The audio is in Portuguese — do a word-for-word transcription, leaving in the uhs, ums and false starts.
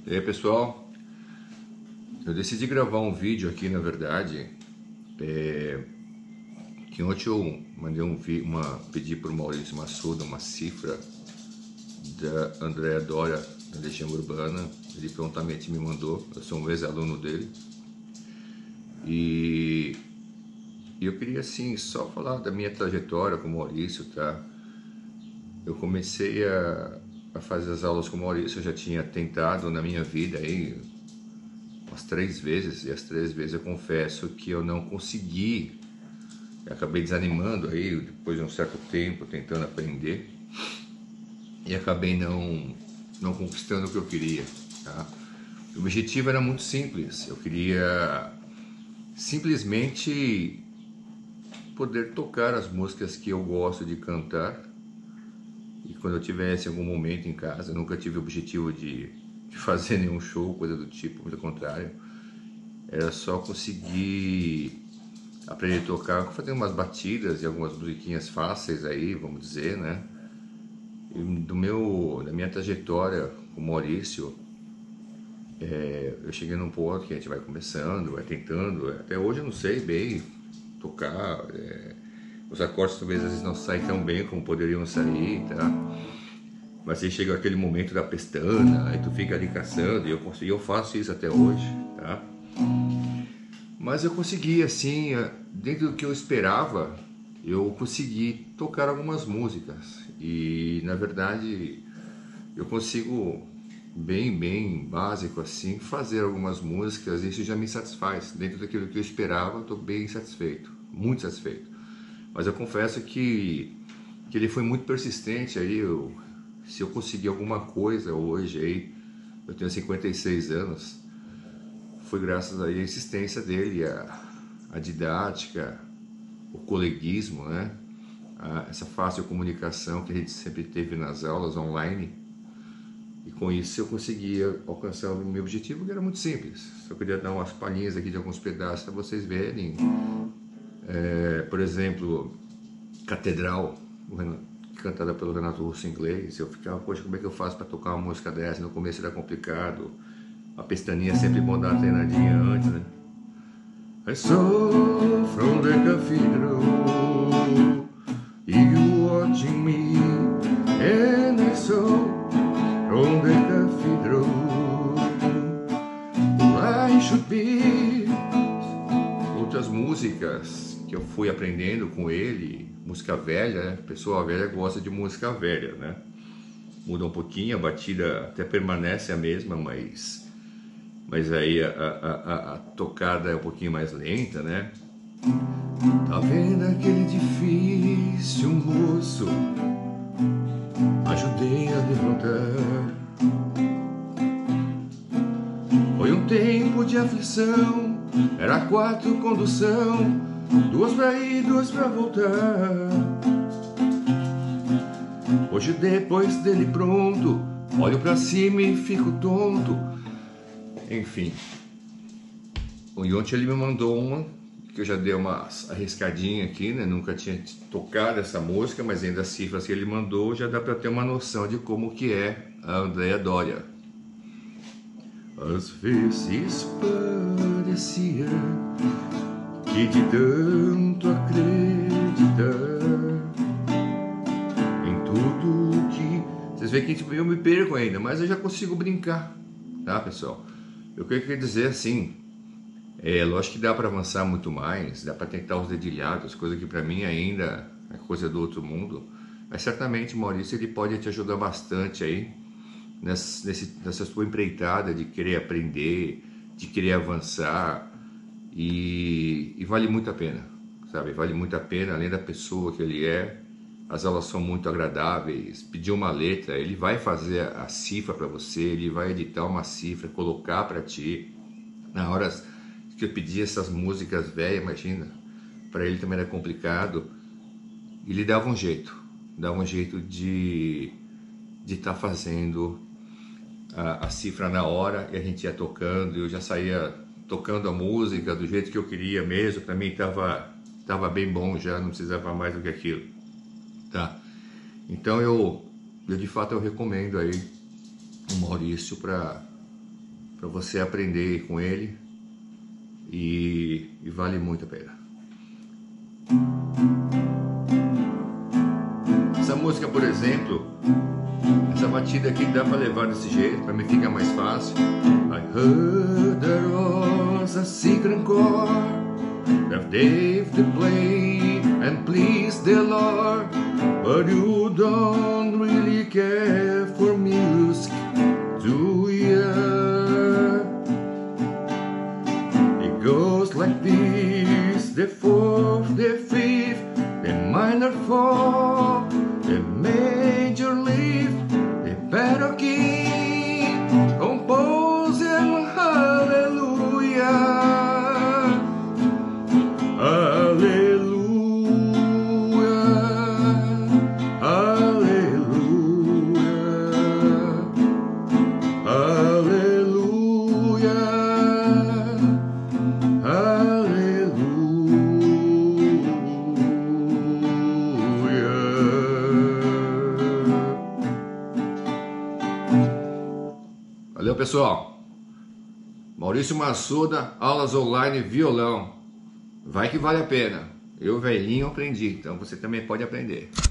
E aí, pessoal, eu decidi gravar um vídeo aqui, na verdade, é, que ontem eu mandei um vi, uma, pedi para o Maurício Massuda uma cifra da Andréa Doria, da Legião Urbana. Ele prontamente me mandou, eu sou um ex-aluno dele. E eu queria, assim, só falar da minha trajetória com o Maurício, tá? Eu comecei a, a fazer as aulas com o Maurício, eu já tinha tentado na minha vida aí umas três vezes, e as três vezes eu confesso que eu não consegui. Eu acabei desanimando aí, depois de um certo tempo, tentando aprender, e acabei não, não conquistando o que eu queria, tá? O objetivo era muito simples, eu queria simplesmente poder tocar as músicas que eu gosto de cantar, e quando eu tivesse algum momento em casa, eu nunca tive o objetivo de, de fazer nenhum show, coisa do tipo, pelo contrário, era só conseguir aprender a tocar, fazer umas batidas e algumas musiquinhas fáceis aí, vamos dizer, né? E do meu, da minha trajetória com o Maurício, é, eu cheguei num ponto que a gente vai começando, vai tentando, até hoje eu não sei bem tocar, é, os acordes talvez às vezes não saem tão bem como poderiam sair, tá? Mas aí chega aquele momento da pestana, aí tu fica ali caçando, e eu, consigo, eu faço isso até hoje, tá? Mas eu consegui, assim, dentro do que eu esperava, eu consegui tocar algumas músicas. E, na verdade, eu consigo, bem, bem básico, assim, fazer algumas músicas, e isso já me satisfaz. Dentro daquilo que eu esperava, eu estou bem satisfeito, muito satisfeito. Mas eu confesso que, que ele foi muito persistente aí. Eu, se eu conseguir alguma coisa hoje aí, eu tenho cinquenta e seis anos, foi graças à insistência dele, a, a didática, o coleguismo, né? A, essa fácil comunicação que a gente sempre teve nas aulas online. E com isso eu conseguia alcançar o meu objetivo, que era muito simples. Só queria dar umas palhinhas aqui de alguns pedaços para vocês verem. É, por exemplo, Catedral, cantada pelo Renato Russo em inglês. Eu ficava, poxa, como é que eu faço para tocar uma música dessa? No começo era complicado. A pestaninha é sempre bom dar uma treinadinha antes, né? I saw from the cathedral, you watching me, and I saw from the cathedral, I should be. Outras músicas que eu fui aprendendo com ele, música velha, né? Pessoa velha gosta de música velha, né? Muda um pouquinho, a batida até permanece a mesma, mas, mas aí a, a, a, a tocada é um pouquinho mais lenta, né? Tá vendo aquele edifício, moço? Ajudei a levantar. Foi um tempo de aflição, era quatro condução, duas pra ir, duas pra voltar. Hoje depois dele pronto, olho pra cima e fico tonto. Enfim, o ontem ele me mandou uma, que eu já dei uma arriscadinha aqui, né? Nunca tinha tocado essa música, mas ainda as cifras que ele mandou já dá pra ter uma noção de como que é a Andréa Doria. Às vezes parecia que de tanto acreditar em tudo que... Vocês veem que tipo, eu me perco ainda, mas eu já consigo brincar, tá, pessoal? Eu queria dizer assim, é lógico que dá para avançar muito mais, dá para tentar os dedilhados, coisa que para mim ainda é coisa do outro mundo, mas certamente, Maurício, ele pode te ajudar bastante aí nessa, nesse, nessa sua empreitada de querer aprender, de querer avançar, e, e vale muito a pena, sabe? Vale muito a pena, além da pessoa que ele é, as aulas são muito agradáveis. Pedir uma letra, ele vai fazer a cifra para você, ele vai editar uma cifra, colocar para ti. Na hora que eu pedi essas músicas velhas, imagina, para ele também era complicado, e ele dava um jeito, dava um jeito de de estar tá fazendo a, a cifra na hora, e a gente ia tocando, e eu já saía tocando a música do jeito que eu queria mesmo. Para mim estava tava bem bom já, não precisava mais do que aquilo, tá? Então eu, eu de fato eu recomendo aí o Maurício para para você aprender com ele e, e vale muito a pena. Essa música, por exemplo, essa batida aqui dá para levar desse jeito, para mim fica mais fácil. I heard there was a secret chord that David played and pleased the Lord, but you don't really care for music, do ya? It goes like this: the fourth, the fifth, the minor fall, the major lift, the battle key, compose and hallelujah, hallelujah, hallelujah, hallelujah, Valeu, pessoal. Maurício Massuda, aulas online, violão. Vai que vale a pena. Eu, velhinho, aprendi, então você também pode aprender.